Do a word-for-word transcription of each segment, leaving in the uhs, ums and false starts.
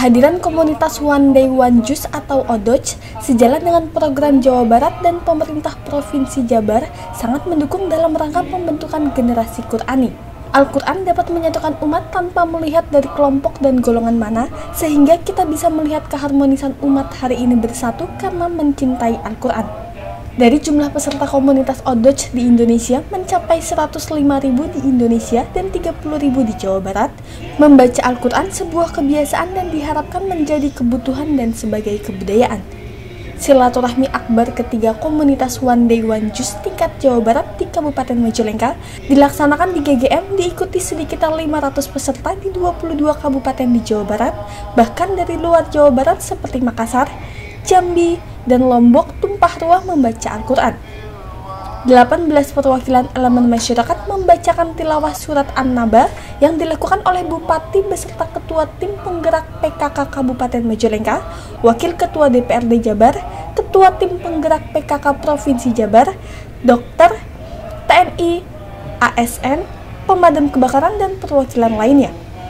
Kehadiran komunitas One Day One Juice atau O D O J sejalan dengan program Jawa Barat dan pemerintah Provinsi Jabar sangat mendukung dalam rangka pembentukan generasi Qur'ani. Al-Quran dapat menyatukan umat tanpa melihat dari kelompok dan golongan mana, sehingga kita bisa melihat keharmonisan umat hari ini bersatu karena mencintai Al-Quran. Dari jumlah peserta komunitas O D O J di Indonesia mencapai seratus lima ribu di Indonesia dan tiga puluh ribu di Jawa Barat, membaca Al-Quran sebuah kebiasaan dan diharapkan menjadi kebutuhan dan sebagai kebudayaan. Silaturahmi akbar ketiga komunitas One Day One Juice tingkat Jawa Barat di Kabupaten Majalengka dilaksanakan di G G M, diikuti sedikit lima ratus peserta di dua puluh dua kabupaten di Jawa Barat, bahkan dari luar Jawa Barat seperti Makassar, Jambi, dan Lombok tumpah ruah membaca Al-Quran. delapan belas perwakilan elemen masyarakat membacakan tilawah surat An-Naba yang dilakukan oleh Bupati beserta Ketua Tim Penggerak P K K Kabupaten Majalengka, Wakil Ketua D P R D Jabar, Ketua Tim Penggerak P K K Provinsi Jabar, dokter, T N I, A S N, pemadam kebakaran, dan perwakilan lainnya.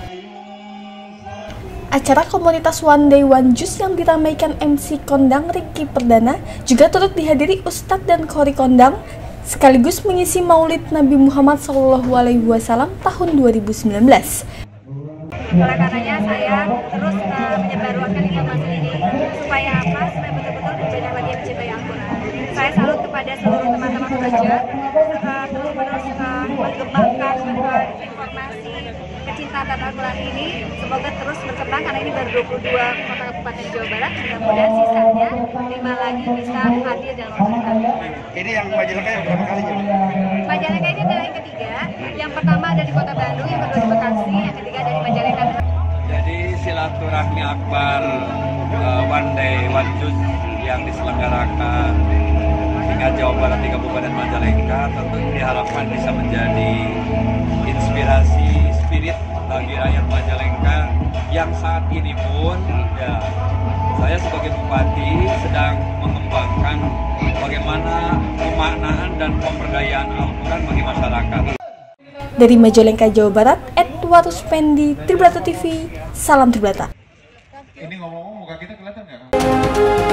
Acara komunitas One Day One Juice yang diramaikan M C Kondang Ricky Perdana juga turut dihadiri Ustadz dan Khori Kondang, sekaligus mengisi Maulid Nabi Muhammad shallallahu alaihi wasallam tahun dua ribu sembilan belas. Oleh karenanya saya terus uh, menyebarluaskan informasi ini supaya apa? Supaya betul-betul banyak lagi yang mencintai Al-Quran. Saya salut kepada seluruh teman-teman pelajar uh, terus-menerus uh, mengembangkan uh, informasi kecintaan Al-Quran ini. Semoga terus berkembang karena ini baru dua puluh dua kota kabupaten Jawa Barat. Mudah-mudahan sisanya lima lagi bisa hadir dalam waktu dekat. Ini yang Majalengka yang berapa kalinya? Majalengka ini adalah yang ketiga. Yang pertama ada di Kota Bandung, yang kedua di Bekasi, yang ketiga ada di Majalengka. Jadi silaturahmi akbar uh, One Day One Juice yang diselenggarakan tingkat Jawa Barat di Kabupaten Majalengka tentu diharapkan bisa menjadi inspirasi spirit bagi rakyat Majalengka yang saat ini pun ya saya sebagai bupati sedang mengembangkan bagaimana pemaknaan dan pemberdayaan Al-Quran bagi masyarakat. Dari Majalengka, Jawa Barat, Edward Ruspendi, Tribrata T V, salam Tribrata. Ini ngomong-ngomong muka kita kelihatan nggak?